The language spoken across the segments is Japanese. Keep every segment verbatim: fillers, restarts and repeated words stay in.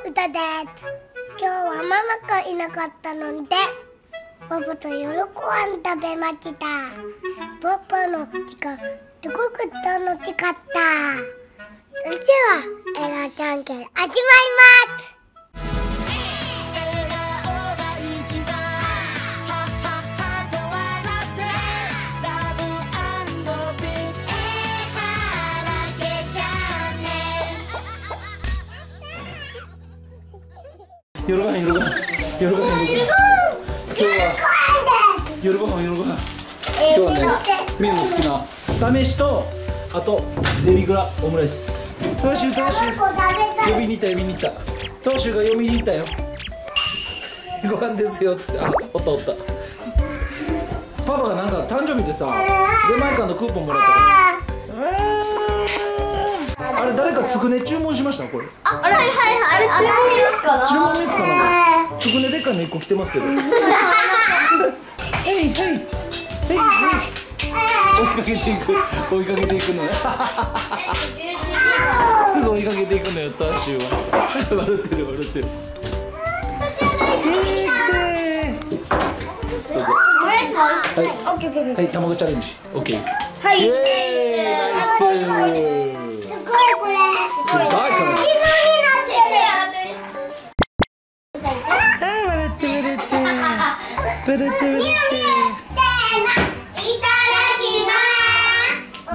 歌です。今日はママがいなかったのでパパと夜ご飯食べました。パパの時間すごく楽しかった。それではエラじゃんけん始まります。 夜ご飯夜ご飯夜ご飯夜ご飯今日は夜ご飯夜ご飯今日はねみんなの好きなスタ飯とあとデミグラオムライス。トーシュトーシュ呼びに行った呼びに行ったトーシュが呼びに行ったよ。ご飯ですよっつって、あ、おったおった。パパがなんか誕生日でさ出前館のクーポンもらったから。あれ誰かつくね注文しましたこれ。 あ、あれはいはいはい、あれ注文ミスかな。つくねでっかいのいっこ来てますけど。はいはいはいはい追いかけていく追いかけていくのよ。すぐ追いかけていくのよチャーシューは。笑ってる笑ってる。どうぞ。はいはい卵チャレンジオッケー。はい。イエーイナイス。 すごいこれ。 すごいこれ。ブルブルブル。いただきます。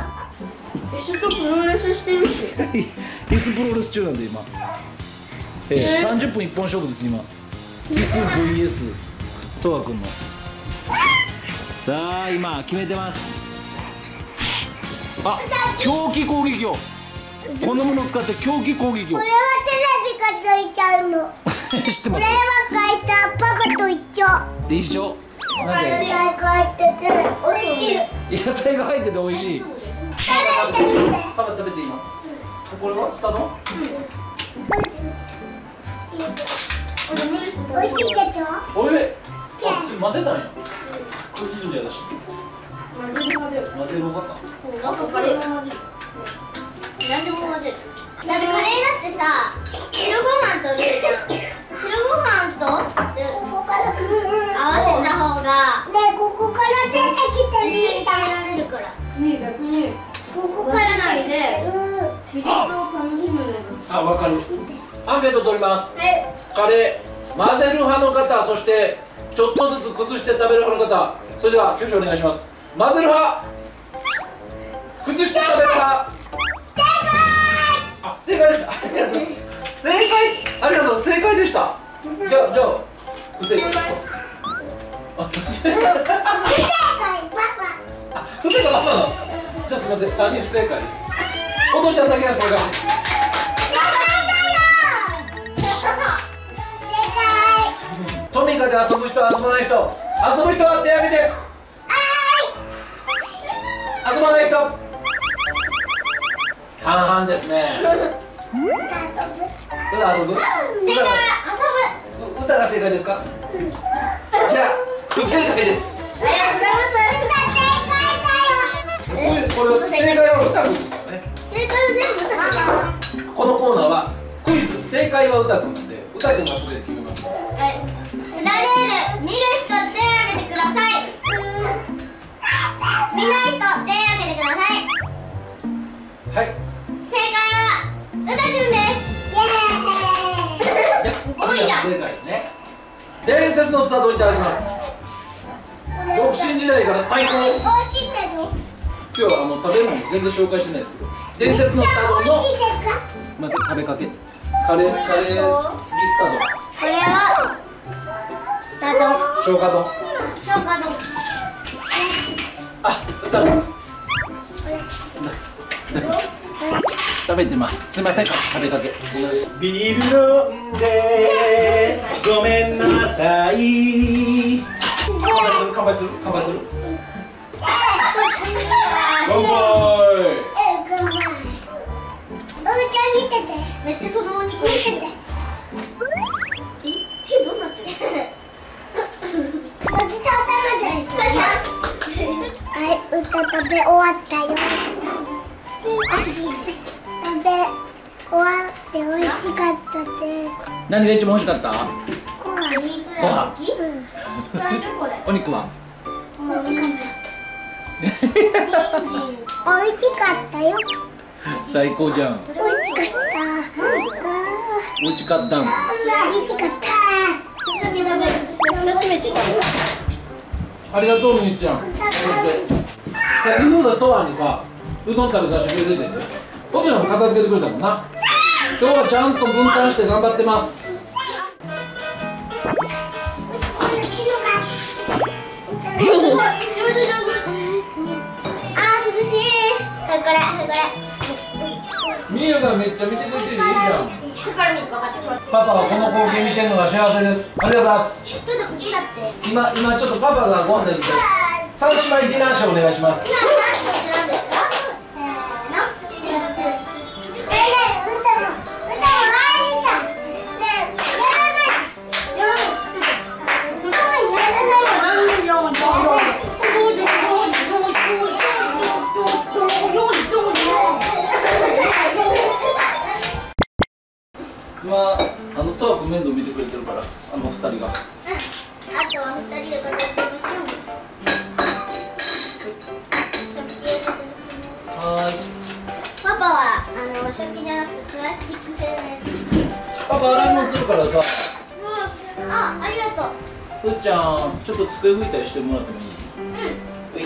ちょっとプロレスしてるし。 椅子プロレス中なんで今。えー、三十分一本勝負です今。椅子 ブイエス トワ君の。さあ今決めてます。あ、狂気攻撃を。このものを使って狂気攻撃を。 これはテレビがついちゃうの。 知ってます。これは書いたパパと一緒。 一緒。なんで？ 野菜が入ってて美味しい。 野菜が入ってて美味しい。 食べてみて。 パパ食べて今。これはスタート？ 美味しいでしょ？ おいしい。あ、混ぜたんや。これすんじゃだし。混ぜる混ぜる。混ぜる分かった。 なんかカレーも混ぜる。何でも混ぜる。だってカレーだってさ、白ご飯とルーじゃん。白ご飯とここから合わせた方がね、ここから出てきて一緒に食べられるから。 ね、逆にここからないで比率を楽しむのです。 あ、わかる。アンケート取ります。 はい。 カレー混ぜる派の方、そしてちょっとずつ崩して食べる派の方、それでは挙手お願いします。混ぜる派、崩して食べる派。あ、正解でした。ありがとう。正解、ありがとう。正解でした。じゃあ、じゃあ、不正解ですか。あ、不正解。あ、不正解パパなんですか。じゃあ、すみません、三人不正解です。お父ちゃんだけが正解です。トミカで遊ぶ人、遊ばない人、遊ぶ人は手挙げて。遊ばない人。半々ですね。歌遊ぶ。 正解は遊ぶ。歌が正解ですか。じゃあ不正解です。 遊ぶ。ありがとうございます。正解だよ。 これ正解は歌くんですからね。 正解は全部歌くん。 このコーナーはクイズ、正解は歌くんなんで歌くんがそれで決めます。 はい。裏レール見る人手を挙げてください。見ない人手を挙げてください。 はい。 正解はうたくんです。イエーイ。多いや。 正解ですね。伝説のスタートいただきます。独身時代から最高。 大きいけど。 今日はあの食べるの全然紹介してないですけど、伝説のスタートの。 大きいですか。 すみません、食べかけ。カレーカレー月スターこれはスタート。 ト。消化丼。 消化丼。 あ、歌う。食べてます。すみません、食べかけ。ビール飲んでごめんなさい。乾杯する乾杯する乾杯する。乾杯。 え、乾杯。おうちゃん見てて。めっちゃそのお肉見てて。え、手どうなってる？おじさん食べてる。はい、歌食べ終わったよ。食べ終わって美味しかったです。 何が一番美味しかった？ デミグラ好き？使えるこれ。 お肉は？ 美味しかった。美味しかったよ。 最高じゃん。 美味しかった。 美味しかったんす。 美味しかった。 だけ食べる。初めて食べる。 ありがとうみゆちゃん。先ほどとわにさ、うどん食べさせてくれてて、ときのも片付けてくれたもんな。今日はちゃんと分担して頑張ってます。 あー、涼しい。これこれ。 みゆがめっちゃ見てくれてる。いいじゃん。 ここから見るか分かってこれ。 パパはこの光景見てるのが幸せです。ありがとうございます。 ちょっとこっちだって。 今、今ちょっとパパがご飯食べて三姉妹ディナーショーお願いします。 こっちなんですか？ せーの。ねえねえ、歌も歌もありだ。ねえ、やらない。 やらない。歌はやらないよ。なんでよ。どうぞ。どうぞ。どうぞ。どうぞ。 今、あのトワ君面倒見てくれてるから、あの二人が。 あとは二人で頑張ってみましょう。 はーい。 パパはあの食器じゃなくてプラスチック製のやつ。 パパ洗い物するからさ。 うん。あ、ありがとう。 ふーちゃん、ちょっと机拭いたりしてもらってもいい？ うん。 はい。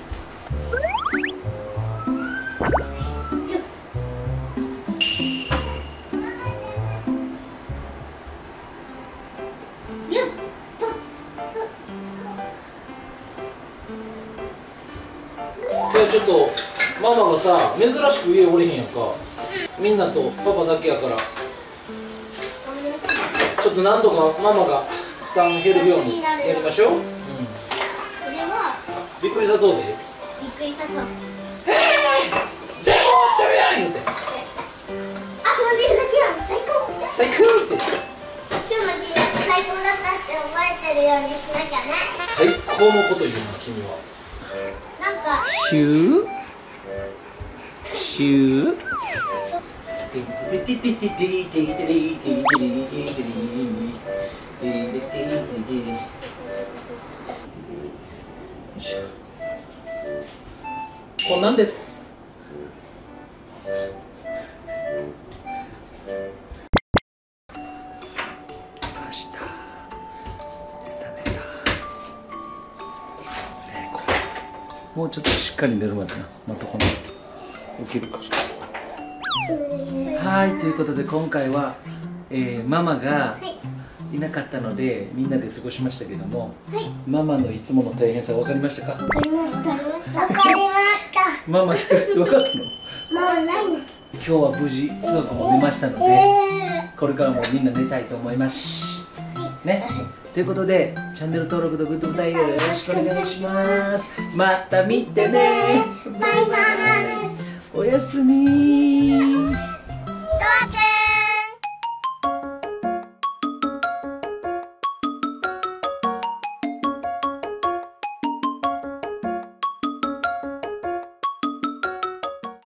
ゆっと。 今日ちょっとママがさ、珍しく家おれへんやんか。みんなとパパだけやから、ちょっとなんとかママが負担減るようにやりましょう。うん。 これはびっくりさそうで。 びっくりさそう。 全部終わってるやん言うて。 あ、踏んでるだけやん。最高。 最高って。 今日の日が最高だったって思われてるようにしなきゃね。 最高のこと言うな君は。 なんかシューシューこんなんです。もうちょっとしっかり寝るまでな。またこの起きるかしら。はい、ということで今回は、えー、ママがいなかったのでみんなで過ごしましたけども、 はい。 ママのいつもの大変さ分かりましたか？ わかりました。わかりました。 わかりました。 ママ一人で分かったの？ もうないの。 今日は無事トワコも寝ましたので、これからもみんな寝たいと思いますね。ということでチャンネル登録とグッドボタンよろしくお願いします。また見てね。 バイバイ。 おやすみ。